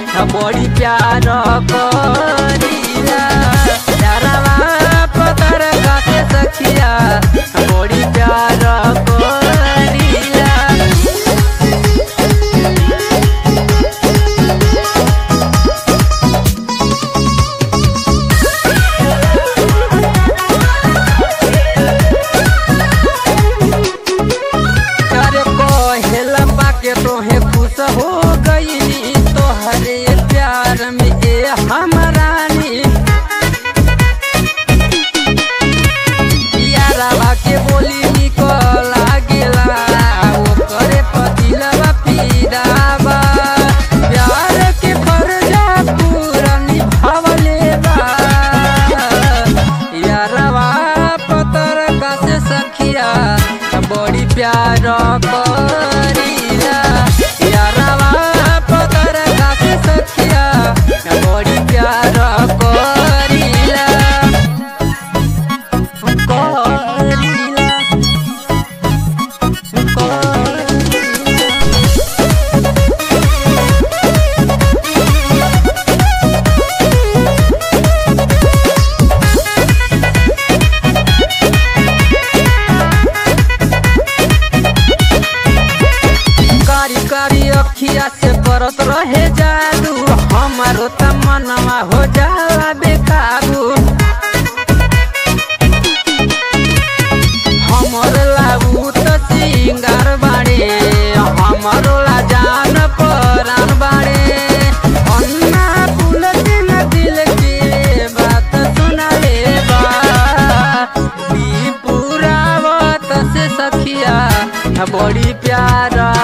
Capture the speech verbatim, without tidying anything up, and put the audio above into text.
बड़ी प्यार करीला यारवा पतर कासे सखिया बड़ी प्यार करीला। अरे कोहेला पाके तोहे खुश हो गई तोहरे प्यार में ए हमरानी यारवा के बोली निकल गेला वो करे पतिलवा पीरावा प्यार के फर्जा पूरा निभावले बा यारवा पतर कासे सखिया बड़ी प्यार करीला यारवा पतर कासे सखिया बड़ी प्यार करीला करीला कारी कारी अखिया से परत रहे जादू हमारो तमन्ना हो जाला बेकाबू हमर लाबू तो सिंगार बाड़े हमारो ला जान परान बाड़े अन्ना पुल दिन दिल के बात सुना ले बा पूरा बात से सखिया बड़ी प्यारा